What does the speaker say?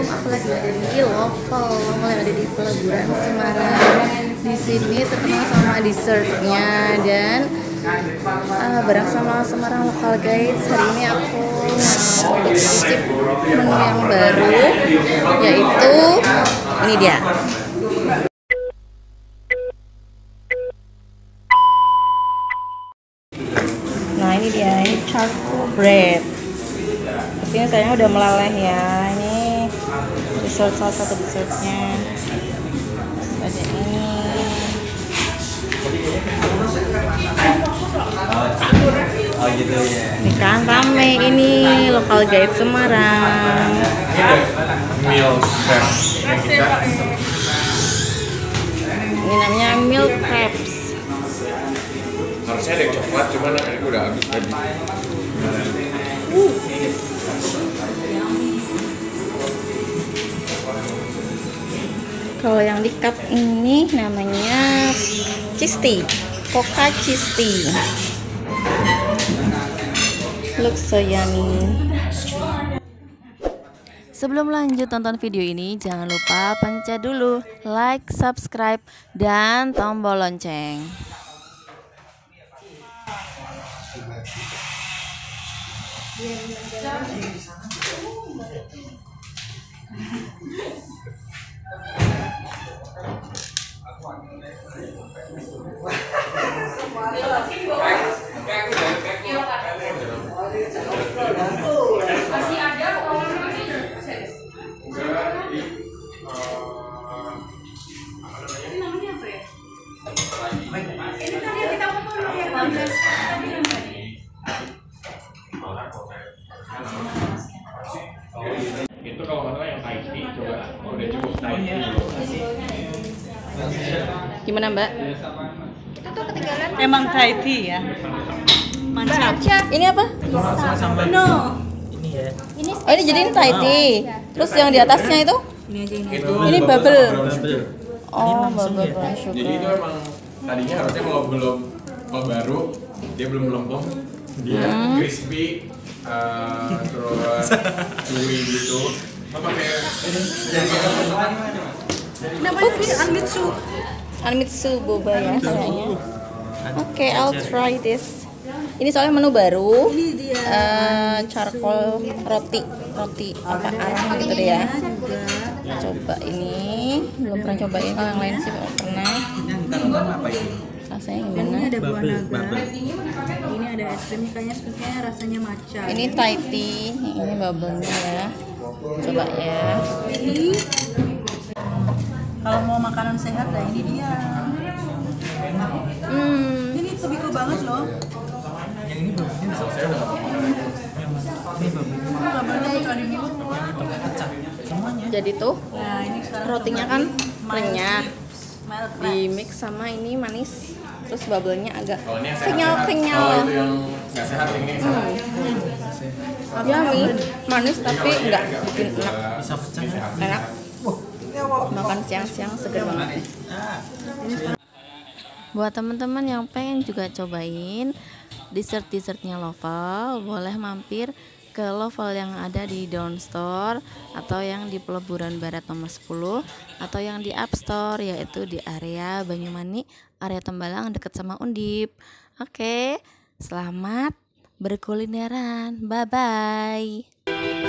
Aku lagi ada di Loval yang ada di Pelabuhan Semarang. Di sini terkenal sama dessertnya dan bareng sama Semarang Local Guides. Hari ini aku mau mencicip menu yang baru, yaitu ini dia. Nah ini dia, ini charcoal bread. Kesini sayangnya udah meleleh ya. Ini dessert, salah satu dessertnya. Terus ada ini. Oh gitu ya. Ini kan rame ini Local Guide Semarang. Milk crabs. Ini namanya milk crabs. Harusnya ada yang coklat, cuman aku udah habis tadi. Kalau yang di cup ini namanya cheese tea, Coca cheese tea. Looks so yummy. Sebelum lanjut tonton video ini, jangan lupa pencet dulu like, subscribe, dan tombol lonceng. Itu kalau nggak salah yang Thai tea, coba udah cukup Thai tea. Gimana Mbak? Itu tuh ketinggalan. Emang Thai tea ya? Mantap. Ini apa? No. Ini Oh ini jadi ini Thai tea. Terus yang di atasnya itu? Ini aja ini. Ini bubble. Sugar. Oh bubble brown Jadi itu sugar. emang tadinya harusnya kalau baru dia belum melempem, dia crispy, terus chewy gitu. Apa kayak Namanya Anmitsu. Anmitsu boba ya kayaknya. Oke, I'll try this. Ini soalnya menu baru. Ini dia. Charcoal roti apa arang gitu deh ya. Coba ini, belum pernah cobain. Kalau yang lain sih belum pernah. Rasanya Ini gimana? ada buah naga. Ini ada es krim kayaknya rasanya matcha. Ini Thai tea, ini bubble-nya ya. Coba ya. Kalau mau makanan sehat lah ini dia. Ini tobiko banget loh. yang ini belum ini selesai udah nggak apa-apa. Kabarnya itu ada di Pecah semuanya. Jadi tuh Nah, ini sekarang rotinya kan renyah, mild di mix sama ini manis, terus bubble-nya agak Kalau ini yang sehat. kenyal. Kalau itu yang nggak sehat, ini yang sehat. Yummy, manis tapi enggak bikin enak. Bisa pecah. Enak. Makan siang-siang seger banget. Buat teman-teman yang pengen juga cobain dessert-dessertnya Loval, boleh mampir ke Loval yang ada di Down Store atau yang di Peleburan Barat nomor 10 atau yang di Up Store, yaitu di area Banyumani, area Tembalang dekat sama Undip. Oke, selamat berkulineran. Bye bye.